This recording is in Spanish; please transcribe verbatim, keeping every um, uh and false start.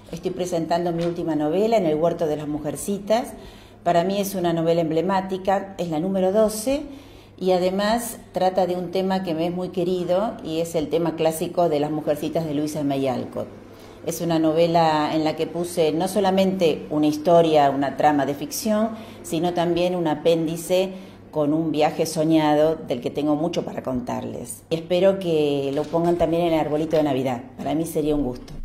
Estoy presentando mi última novela, En el huerto de las mujercitas. Para mí es una novela emblemática, es la número doce y además trata de un tema que me es muy querido y es el tema clásico de las mujercitas de Luisa May Alcott. Es una novela en la que puse no solamente una historia, una trama de ficción, sino también un apéndice con un viaje soñado del que tengo mucho para contarles. Espero que lo pongan también en el arbolito de Navidad. Para mí sería un gusto.